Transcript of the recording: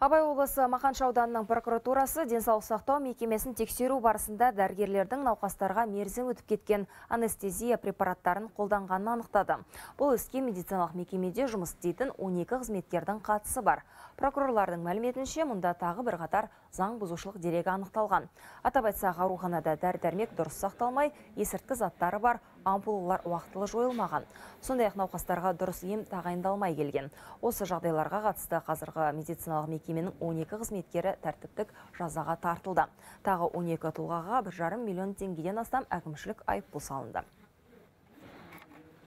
Абай облысы Мақаншы ауданының прокуратурасы денсаулық сақтау мекемесін тексеру барысында дәрігерлердің науқастарға мерзім өтіп кеткен анестезия препараттарын қолданғанын анықтады. Бұл іске медициналық мекемеде жұмыс істейтін 12 қызметкердің қатысы бар. Прокурорлардың мәліметінше, мұнда тағы бір қатар заң бұзушылық дерегі анықталған. Атап айтсақ, ауруханада дәрі-дәрмек дұрыс сақталмай, есірткі заттары бар, ампулалар уақытылы жойылмаған. Сондай-ақ науқастарға дұрыс ем тағайындалмай келген. Осы жағдайларға қатысты қазіргі медициналық мекеменің 12 қызметкері тәртіптік жазаға тартылды. Тағы 12 тұлғаға 1,5 миллион теңгеден астам әкімшілік айыппұл салынды.